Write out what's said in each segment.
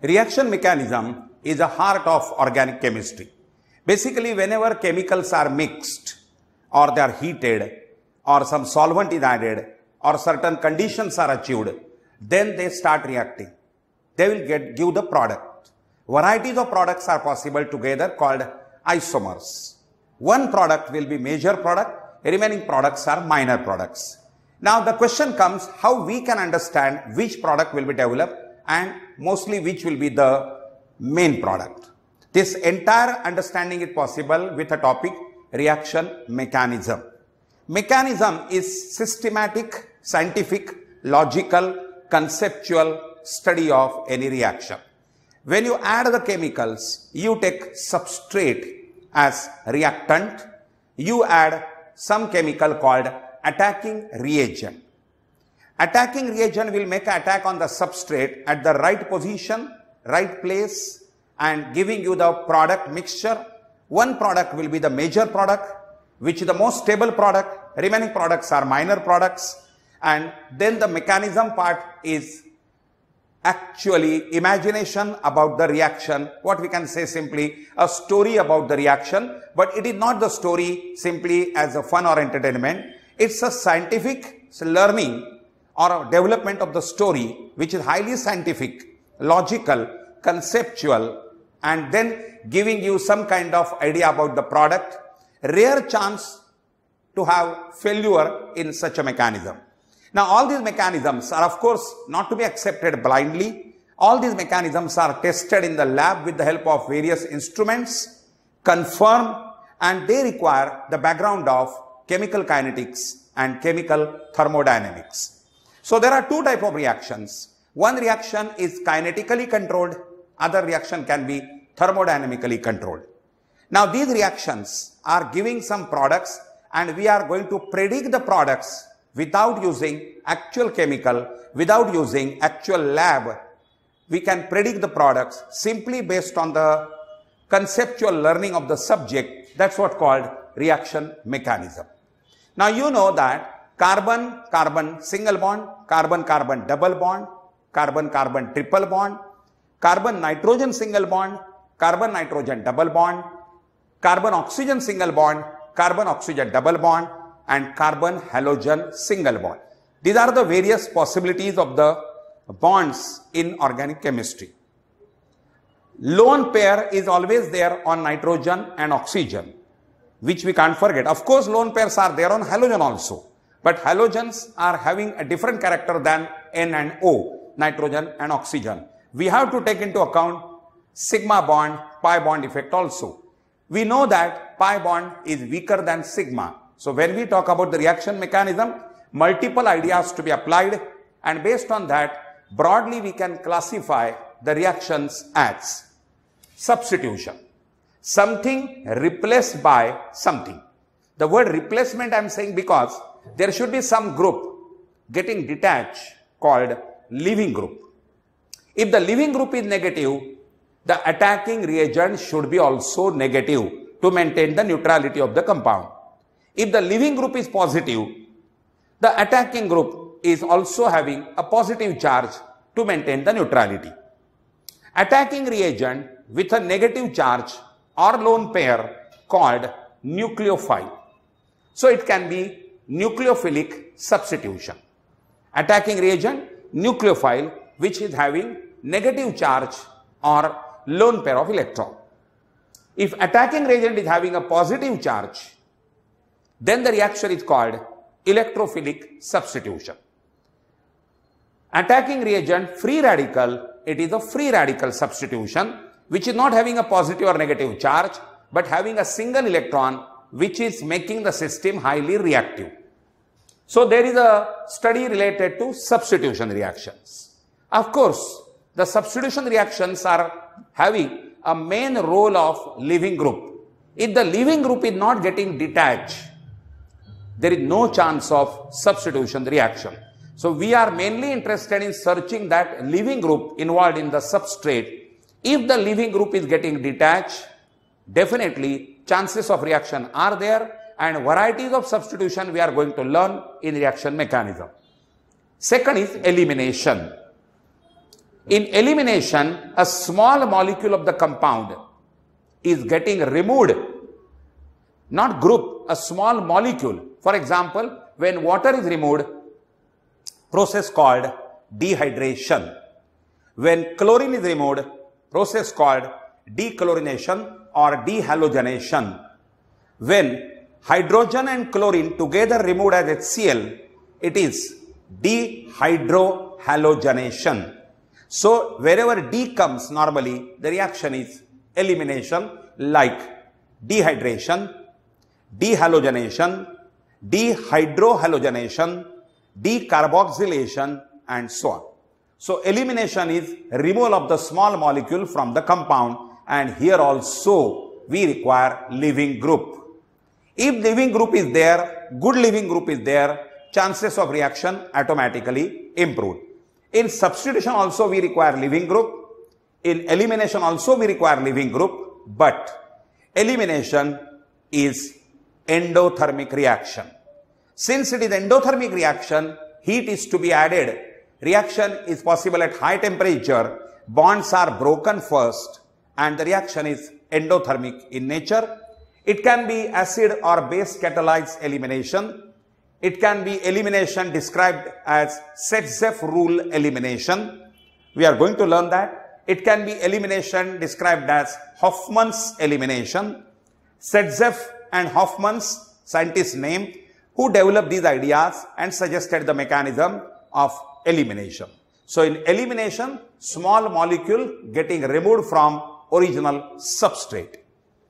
Reaction mechanism is the heart of organic chemistry. Basically, whenever chemicals are mixed or they are heated or some solvent is added or certain conditions are achieved, then they start reacting. They will give the product. Varieties of products are possible together called isomers. One product will be major product, remaining products are minor products. Now the question comes how we can understand which product will be developed and mostly which will be the main product. This entire understanding is possible with a topic reaction mechanism. Mechanism is systematic, scientific, logical, conceptual study of any reaction. When you add the chemicals, you take substrate as reactant, you add some chemical called attacking reagent. Attacking reagent will make an attack on the substrate at the right position, right place and giving you the product mixture. One product will be the major product, which is the most stable product, remaining products are minor products, and then the mechanism part is actually imagination about the reaction, what we can say simply a story about the reaction, but it is not the story simply as a fun or entertainment. It's a scientific learning or development of the story which is highly scientific, logical, conceptual and then giving you some kind of idea about the product. Rare chance to have failure in such a mechanism. Now all these mechanisms are of course not to be accepted blindly. All these mechanisms are tested in the lab with the help of various instruments, confirmed, and they require the background of chemical kinetics and chemical thermodynamics. So there are two types of reactions. One reaction is kinetically controlled, other reaction can be thermodynamically controlled. Now these reactions are giving some products and we are going to predict the products without using actual chemical, without using actual lab. We can predict the products simply based on the conceptual learning of the subject. That's what called reaction mechanism. Now you know that carbon-carbon single bond, carbon-carbon double bond, carbon-carbon triple bond, carbon-nitrogen single bond, carbon-nitrogen double bond, carbon-oxygen single bond, carbon-oxygen double bond and carbon-halogen single bond. These are the various possibilities of the bonds in organic chemistry. Lone pair is always there on nitrogen and oxygen, which we can't forget. Of course, lone pairs are there on halogen also. But halogens are having a different character than N and O, nitrogen and oxygen. We have to take into account sigma bond, pi bond effect also. We know that pi bond is weaker than sigma. So when we talk about the reaction mechanism, multiple ideas to be applied and based on that, broadly we can classify the reactions as substitution. Something replaced by something. The word replacement I am saying because there should be some group getting detached called leaving group. If the leaving group is negative, the attacking reagent should be also negative to maintain the neutrality of the compound. If the leaving group is positive, the attacking group is also having a positive charge to maintain the neutrality. Attacking reagent with a negative charge or lone pair called nucleophile. So it can be nucleophilic substitution. Attacking reagent, nucleophile, which is having negative charge or lone pair of electron. If attacking reagent is having a positive charge, then the reaction is called electrophilic substitution. Attacking reagent, free radical, it is a free radical substitution, which is not having a positive or negative charge, but having a single electron, which is making the system highly reactive. So there is a study related to substitution reactions. Of course, the substitution reactions are having a main role of leaving group. If the leaving group is not getting detached, there is no chance of substitution reaction. So we are mainly interested in searching that leaving group involved in the substrate. If the leaving group is getting detached, definitely chances of reaction are there and varieties of substitution we are going to learn in reaction mechanism. Second is elimination. In elimination, a small molecule of the compound is getting removed, not group, a small molecule. For example, when water is removed, process called dehydration. When chlorine is removed, process called dechlorination or dehalogenation. When hydrogen and chlorine together removed as HCl, it is dehydrohalogenation. So wherever D comes, normally the reaction is elimination, like dehydration, dehalogenation, dehydrohalogenation, decarboxylation, and so on. So elimination is removal of the small molecule from the compound, and here also we require leaving group. If leaving group is there, good leaving group is there, chances of reaction automatically improved. In substitution also we require leaving group. In elimination also we require leaving group, but elimination is endothermic reaction. Since it is endothermic reaction, heat is to be added. Reaction is possible at high temperature. Bonds are broken first and the reaction is endothermic in nature. It can be acid or base catalyzed elimination. It can be elimination described as Setzeff rule elimination. We are going to learn that. It can be elimination described as Hoffman's elimination. Setzeff and Hoffman's, scientist name, who developed these ideas and suggested the mechanism of elimination. So in elimination, small molecule getting removed from original substrate.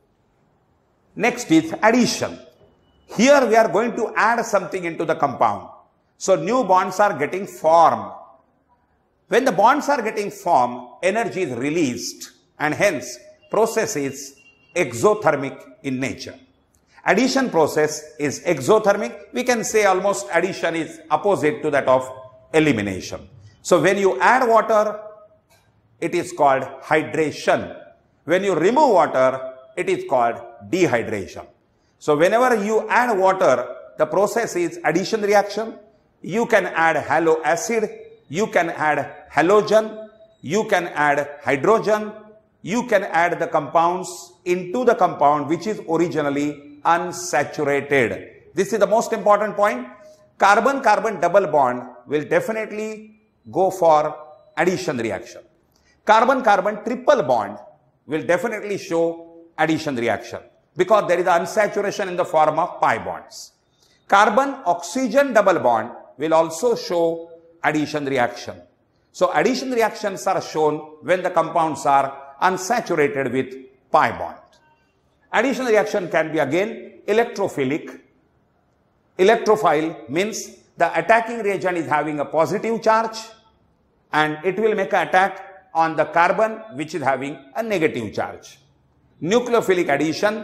Next is addition. Here we are going to add something into the compound. So new bonds are getting formed. When the bonds are getting formed, energy is released and hence process is exothermic in nature. Addition process is exothermic. We can say almost addition is opposite to that of elimination. So when you add water, it is called hydration. When you remove water, it is called dehydration. So whenever you add water, the process is addition reaction. You can add halo acid, you can add halogen, you can add hydrogen, you can add the compounds into the compound which is originally unsaturated. This is the most important point. Carbon-carbon double bond will definitely go for addition reaction. Carbon-carbon triple bond will definitely show addition reaction, because there is unsaturation in the form of pi bonds. Carbon-oxygen double bond will also show addition reaction. So addition reactions are shown when the compounds are unsaturated with pi bond. Addition reaction can be again electrophilic. Electrophile means the attacking reagent is having a positive charge and it will make an attack on the carbon which is having a negative charge. Nucleophilic addition.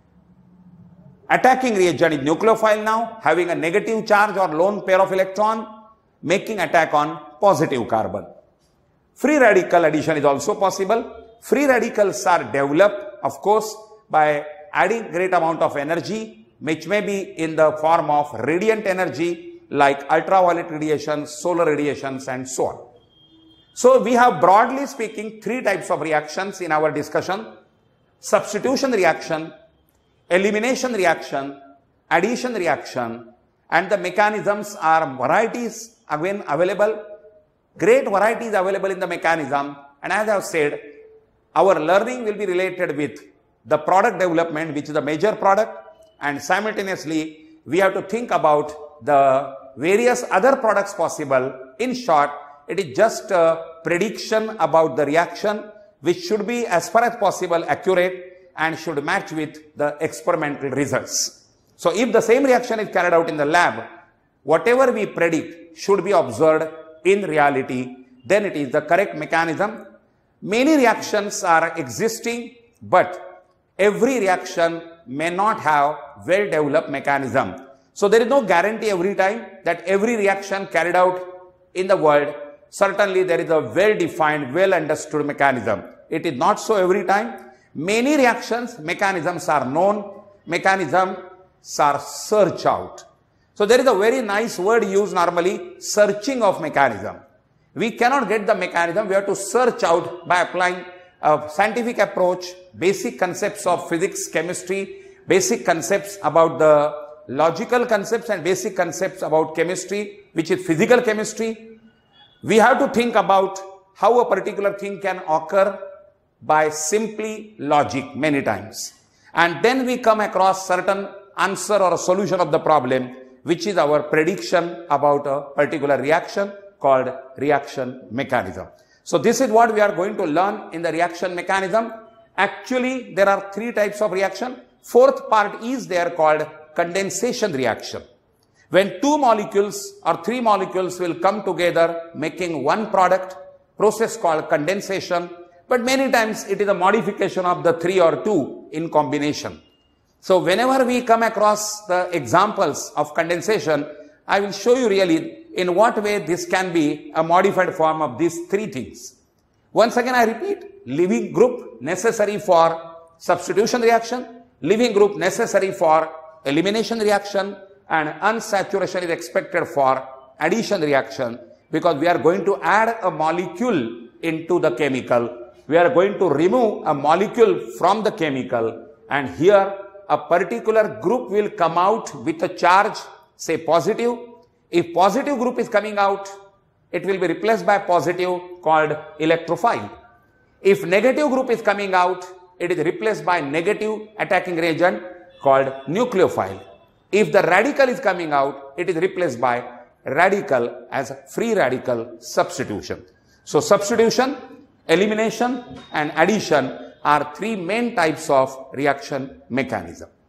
Attacking reagent is nucleophile now, having a negative charge or lone pair of electron, making attack on positive carbon. Free radical addition is also possible. Free radicals are developed, of course, by adding great amount of energy, which may be in the form of radiant energy like ultraviolet radiation, solar radiations, and so on. So we have, broadly speaking, three types of reactions in our discussion: substitution reaction, elimination reaction, addition reaction, and the mechanisms are varieties again available. Great varieties available in the mechanism, and as I have said, our learning will be related with the product development, which is the major product, and simultaneously we have to think about the various other products possible. In short, it is just a prediction about the reaction which should be as far as possible accurate and should match with the experimental results. So if the same reaction is carried out in the lab, whatever we predict should be observed in reality, then it is the correct mechanism. Many reactions are existing, but every reaction may not have well-developed mechanism. So there is no guarantee every time that every reaction carried out in the world, certainly there is a well-defined, well-understood mechanism. It is not so every time. Many reactions, mechanisms are known, mechanisms are searched out. So there is a very nice word used normally, searching of mechanism. We cannot get the mechanism. We have to search out by applying a scientific approach, basic concepts of physics, chemistry, basic concepts about the logical concepts and basic concepts about chemistry, which is physical chemistry. We have to think about how a particular thing can occur by simply logic many times. And then we come across certain answer or a solution of the problem, which is our prediction about a particular reaction called reaction mechanism. So this is what we are going to learn in the reaction mechanism. Actually, there are three types of reaction. Fourth part is there called condensation reaction. When two molecules or three molecules will come together making one product, process called condensation, but many times it is a modification of the three or two in combination. So whenever we come across the examples of condensation, I will show you really in what way this can be a modified form of these three things. Once again I repeat, leaving group necessary for substitution reaction, leaving group necessary for elimination reaction, and unsaturation is expected for addition reaction, because we are going to add a molecule into the chemical. We are going to remove a molecule from the chemical, and here a particular group will come out with a charge, say positive. If positive group is coming out, it will be replaced by positive called electrophile. If negative group is coming out, it is replaced by negative attacking reagent called nucleophile. If the radical is coming out, it is replaced by radical as free radical substitution. So substitution, elimination and addition are three main types of reaction mechanism.